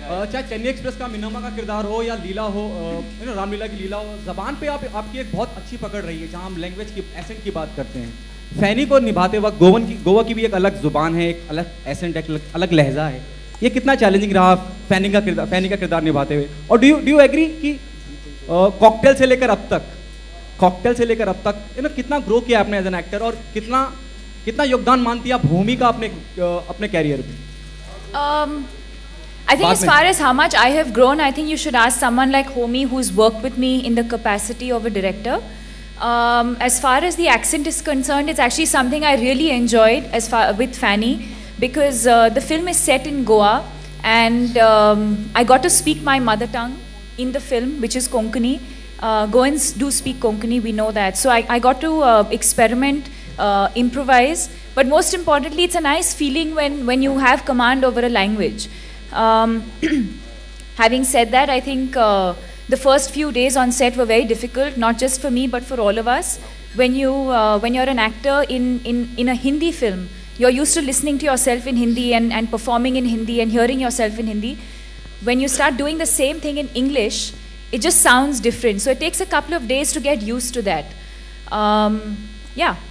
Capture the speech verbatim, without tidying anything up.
चाहे चेन्नई एक्सप्रेस का मिनामा का किरदार हो या लीला हो, यू नो रामलीला की लीला हो, ज़बान पे आप आपकी एक बहुत अच्छी पकड़ रही है जहाँ हम लैंग्वेज की एसेंट की बात करते हैं। फैनी को निभाते वक्त गोवन की गोवा की भी एक अलग ज़ुबान है, एक अलग एसेंट, एक अलग, अलग लहजा है। ये कितना चैलेंजिंग रहा फैनी का किरदार फैनी का किरदार निभाते हुए? और do you do you agree कि कॉकटेल से लेकर अब तक कॉकटेल से लेकर अब तक यू नो कितना ग्रो किया आपने एज एन एक्टर, और कितना कितना योगदान मानती है आप भूमिका अपने अपने कैरियर में? Um, I think as far as how much I have grown, I think you should ask someone like Homi who's worked with me in the capacity of a director. Um, as far as the accent is concerned, it's actually something I really enjoyed as far with Fanny, because uh, the film is set in Goa, and um, I got to speak my mother tongue in the film, which is Konkani. Uh, Goans do speak Konkani, we know that. So I, I got to uh, experiment, uh, improvise, but most importantly, it's a nice feeling when, when you have command over a language. Um, having said that, I think uh, the first few days on set were very difficult, not just for me but for all of us. When you uh, when you're an actor in, in, in a Hindi film, you're used to listening to yourself in Hindi and, and performing in Hindi and hearing yourself in Hindi. When you start doing the same thing in English, it just sounds different. So it takes a couple of days to get used to that. Um, yeah.